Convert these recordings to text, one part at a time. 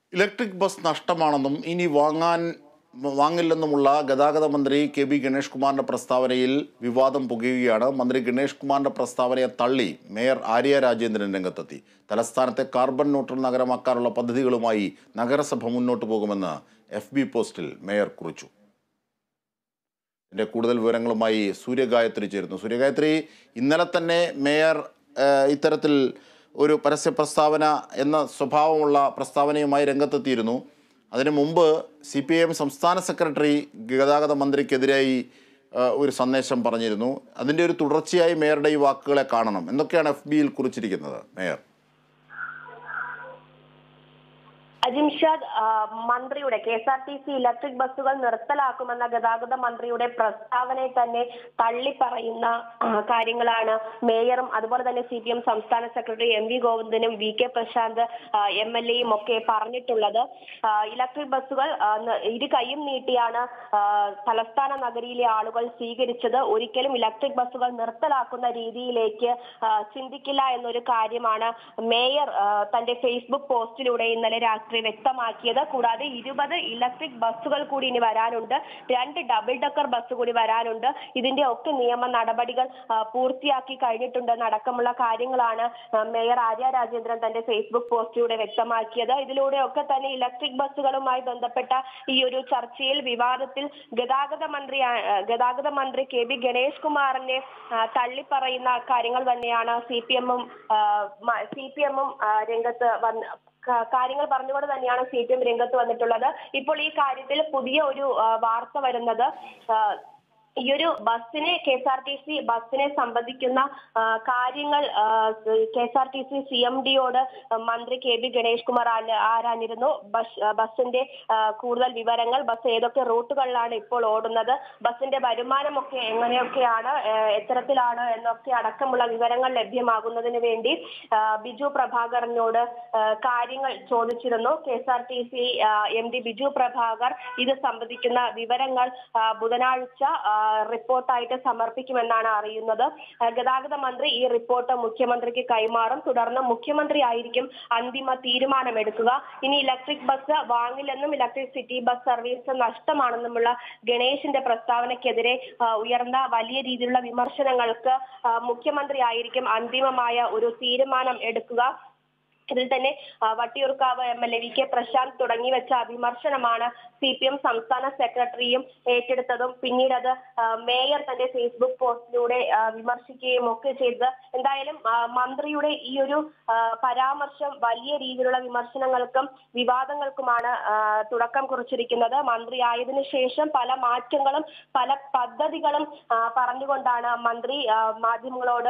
Electric bus നഷ്ടമാണെന്നും ഇനി വാങ്ങില്ലെന്നുമുള്ള ഗതാഗത മന്ത്രി KB ഗണേഷ് കുമാറിന്റെ പ്രസ്താവനയിൽ വിവാദം പുകയുകയാണ്. മന്ത്രി ഗണേഷ് കുമാറിന്റെ പ്രസ്താവനയെ തള്ളി മേയർ ആര്യ രാജേന്ദ്രൻ രംഗത്തെത്തി. തലസ്ഥാനത്തെ കാർബൺ ന്യൂട്രൽ നഗരമാക്കാനുള്ള പദ്ധതികളുമായി നഗരസഭ മുന്നോട്ടു പോകുമെന്ന് FB പോസ്റ്റിൽ മേയർ കുറിച്ചു. ഇതിന്റെ കൂടുതൽ വിവരങ്ങളുമായി സൂര്യഗായത്രി ചേരുന്നു. സൂര്യഗായത്രി, ഇന്നലെ തന്നെ മേയർ ഇത്തരത്തിൽ ഒരു പരസ്യ പ്രസ്താവന എന്ന സ്വഭാവമുള്ള പ്രസ്താവനയുമായി രംഗത്തെത്തിയിരുന്നു. അതിനു മുമ്പ് CPIM സംസ്ഥാന സെക്രട്ടറി ഗതാഗത മന്ത്രിക്കെതിരായി ഒരു സന്ദേശം പറഞ്ഞിരുന്നു. അതിൻ്റെ ഒരു തുടർച്ചയായി മേയറുടെ ഈ വാക്കുകളെ കാണണം. എന്തൊക്കെയാണ് FBയിൽ കുറിച്ചിരിക്കുന്നത് മേയർ? അജിംഷാദ്, മന്ത്രിയുടെ KSRTC ഇലക്ട്രിക് ബസ്സുകൾ നിർത്തലാക്കുമെന്ന ഗതാഗത മന്ത്രിയുടെ പ്രസ്താവനയെ തന്നെ തള്ളിപ്പറയുന്ന കാര്യങ്ങളാണ് മേയറും അതുപോലെ തന്നെ CPM സംസ്ഥാന സെക്രട്ടറി MV ഗോവിന്ദനും VK പ്രശാന്ത് MLAയും ഒക്കെ പറഞ്ഞിട്ടുള്ളത്. ഇലക്ട്രിക് ബസ്സുകൾ ഇരു കൈയും നീട്ടിയാണ് തലസ്ഥാന നഗരിയിലെ ആളുകൾ സ്വീകരിച്ചത്. ഒരിക്കലും ഇലക്ട്രിക് ബസ്സുകൾ നിർത്തലാക്കുന്ന രീതിയിലേക്ക് ചിന്തിക്കില്ല എന്നൊരു കാര്യമാണ് മേയർ തന്റെ ഫേസ്ബുക്ക് പോസ്റ്റിലൂടെ ഇന്നലെ രാത്രി വ്യക്തമാക്കിയത്. കൂടാതെ 20 ഇലക്ട്രിക് ബസ്സുകൾ കൂടി ഇനി വരാനുണ്ട്, 2 ഡബിൾ ഡെക്കർ ബസ് കൂടി വരാനുണ്ട്. ഇതിന്റെ ഒക്കെ നിയമ നടപടികൾ പൂർത്തിയാക്കി കഴിഞ്ഞിട്ടുണ്ടെന്ന് അടക്കമുള്ള കാര്യങ്ങളാണ് മേയർ ആര്യ രാജേന്ദ്രൻ തന്റെ ഫേസ്ബുക്ക് പോസ്റ്റിലൂടെ വ്യക്തമാക്കിയത്. ഇതിലൂടെയൊക്കെ തന്നെ ഇലക്ട്രിക് ബസ്സുകളുമായി ബന്ധപ്പെട്ട ഈ ഒരു ചർച്ചയിൽ വിവാദത്തിൽ ഗതാഗത മന്ത്രി KB ഗണേഷ് കുമാറിനെ തള്ളിപ്പറയുന്ന കാര്യങ്ങൾ തന്നെയാണ് CPM-ഉം രംഗത്ത് കാര്യങ്ങൾ പറഞ്ഞുകൊണ്ട് തന്നെയാണ് CPM രംഗത്ത് വന്നിട്ടുള്ളത്. ഇപ്പോൾ ഈ കാര്യത്തിൽ പുതിയ ഒരു വാർത്ത വരുന്നത്, ഈ ഒരു KSRTC ബസ്സിനെ സംബന്ധിക്കുന്ന കാര്യങ്ങൾ KSRTC CMD-യോട് മന്ത്രി KB ഗണേഷ് കുമാർ ആരാഞ്ഞിരുന്നു. ബസ്സിന്റെ കൂടുതൽ വിവരങ്ങൾ, ബസ് ഏതൊക്കെ റൂട്ടുകളിലാണ് ഇപ്പോൾ ഓടുന്നത്, ബസ്സിന്റെ വരുമാനമൊക്കെ എങ്ങനെയൊക്കെയാണ്, എത്തരത്തിലാണ് എന്നൊക്കെ അടക്കമുള്ള വിവരങ്ങൾ ലഭ്യമാകുന്നതിന് വേണ്ടി ബിജു പ്രഭാകറിനോട് കാര്യങ്ങൾ ചോദിച്ചിരുന്നു. KSRTC MD ബിജു പ്രഭാകർ ഇത് സംബന്ധിക്കുന്ന വിവരങ്ങൾ ബുധനാഴ്ച റിപ്പോർട്ടായിട്ട് സമർപ്പിക്കുമെന്നാണ് അറിയുന്നത്. ഗതാഗത മന്ത്രി ഈ റിപ്പോർട്ട് മുഖ്യമന്ത്രിക്ക് കൈമാറും. തുടർന്ന് മുഖ്യമന്ത്രി ആയിരിക്കും അന്തിമ തീരുമാനമെടുക്കുക. ഇനി ഇലക്ട്രിക് ബസ് വാങ്ങില്ലെന്നും ഇലക്ട്രിക് സിറ്റി ബസ് സർവീസ് നഷ്ടമാണെന്നുമുള്ള ഗണേഷിന്റെ പ്രസ്താവനയ്ക്കെതിരെ ഉയർന്ന വലിയ രീതിയിലുള്ള വിമർശനങ്ങൾക്ക് മുഖ്യമന്ത്രി ആയിരിക്കും അന്തിമമായ ഒരു തീരുമാനം എടുക്കുക. ഇതിൽ തന്നെ വട്ടിയൂർക്കാവ് MLA VK പ്രശാന്ത് തുടങ്ങി വെച്ച വിമർശനമാണ് CPM സംസ്ഥാന സെക്രട്ടറിയും ഏറ്റെടുത്തതും പിന്നീട് അത് മേയർ തന്റെ ഫേസ്ബുക്ക് പോസ്റ്റിലൂടെ വിമർശിക്കുകയും ഒക്കെ ചെയ്തത്. എന്തായാലും മന്ത്രിയുടെ ഈ ഒരു പരാമർശം വലിയ രീതിയിലുള്ള വിമർശനങ്ങൾക്കും വിവാദങ്ങൾക്കുമാണ് തുടക്കം കുറിച്ചിരിക്കുന്നത്. മന്ത്രിയായതിനു ശേഷം പല മാറ്റങ്ങളും പല പദ്ധതികളും പറഞ്ഞുകൊണ്ടാണ് മന്ത്രി മാധ്യമങ്ങളോട്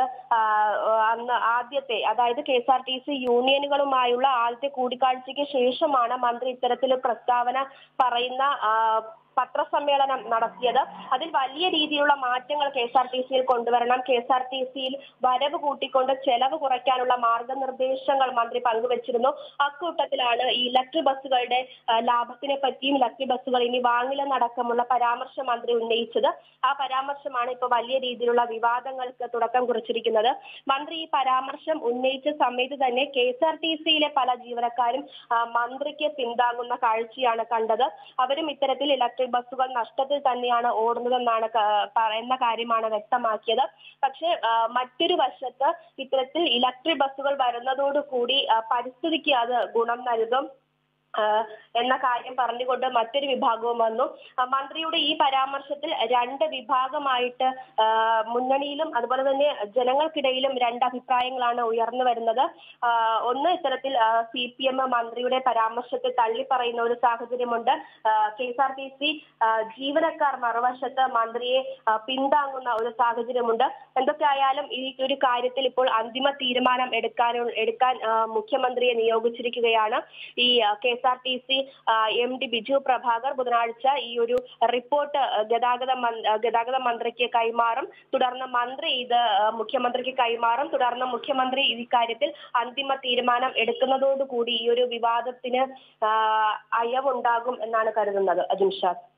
അതായത് KSRTC യൂണിയനുകളുമായുള്ള ആദ്യത്തെ കൂടിക്കാഴ്ചയ്ക്ക് ശേഷമാണ് മന്ത്രി ഇത്തരത്തിൽ പ്രസ്താവന പറയുന്ന പത്രസമ്മേളനം നടത്തിയത്. അതിൽ വലിയ രീതിയിലുള്ള മാറ്റങ്ങൾ KSRTC-യിൽ കൊണ്ടുവരണം, KSRTC-യിൽ വരവ് കൂട്ടിക്കൊണ്ട് ചെലവ് കുറയ്ക്കാനുള്ള മാർഗനിർദ്ദേശങ്ങൾ മന്ത്രി പങ്കുവച്ചിരുന്നു. അക്കൂട്ടത്തിലാണ് ഈ ഇലക്ട്രിക് ബസ്സുകളുടെ ലാഭത്തിനെ പറ്റിയും ഇലക്ട്രിക് ബസ്സുകൾ ഇനി വാങ്ങില്ലെന്നടക്കമുള്ള പരാമർശം മന്ത്രി ഉന്നയിച്ചത്. ആ പരാമർശമാണ് ഇപ്പോൾ വലിയ രീതിയിലുള്ള വിവാദങ്ങൾക്ക് തുടക്കം കുറിച്ചിരിക്കുന്നത്. മന്ത്രി ഈ പരാമർശം ഉന്നയിച്ച സമയത്ത് തന്നെ KSRTC-യിലെ പല ജീവനക്കാരും മന്ത്രിക്ക് പിന്താങ്ങുന്ന കാഴ്ചയാണ് കണ്ടത്. അവരും ഇത്തരത്തിൽ ഇലക്ട്രിക് ബസ്സുകൾ നഷ്ടത്തിൽ തന്നെയാണ് ഓടുന്നതെന്നാണ് എന്ന കാര്യമാണ് വ്യക്തമാക്കിയത്. പക്ഷേ മറ്റൊരു വശത്ത് ഇത്തരത്തിൽ ഇലക്ട്രിക് ബസ്സുകൾ വരുന്നതോടുകൂടി പരിസ്ഥിതിക്ക് അത് ഗുണം നൽകും എന്ന കാര്യം പറഞ്ഞുകൊണ്ട് മറ്റൊരു വിഭാഗവും വന്നു. മന്ത്രിയുടെ ഈ പരാമർശത്തിൽ 2 വിഭാഗമായിട്ട് മുന്നണിയിലും അതുപോലെ തന്നെ ജനങ്ങൾക്കിടയിലും 2 അഭിപ്രായങ്ങളാണ് ഉയർന്നു വരുന്നത്. ഒന്ന്, ഇത്തരത്തിൽ CPM മന്ത്രിയുടെ പരാമർശത്തെ തള്ളിപ്പറയുന്ന ഒരു സാഹചര്യമുണ്ട്. KSRTC ജീവനക്കാർ മറുവശത്ത് മന്ത്രിയെ പിന്താങ്ങുന്ന ഒരു സാഹചര്യമുണ്ട്. എന്തൊക്കെയായാലും ഈ ഒരു കാര്യത്തിൽ ഇപ്പോൾ അന്തിമ തീരുമാനം എടുക്കാൻ മുഖ്യമന്ത്രിയെ നിയോഗിച്ചിരിക്കുകയാണ്. ഈ KSRTC MD ബിജു പ്രഭാകർ ബുധനാഴ്ച ഈ ഒരു റിപ്പോർട്ട് ഗതാഗത മന്ത്രിക്ക് കൈമാറും. തുടർന്ന് മന്ത്രി ഇത് മുഖ്യമന്ത്രിക്ക് കൈമാറും. തുടർന്ന് മുഖ്യമന്ത്രി ഇക്കാര്യത്തിൽ അന്തിമ തീരുമാനം എടുക്കുന്നതോടുകൂടി ഈ ഒരു വിവാദത്തിന് അയവുണ്ടാകും എന്നാണ് കരുതുന്നത്. അജിംഷാദ്.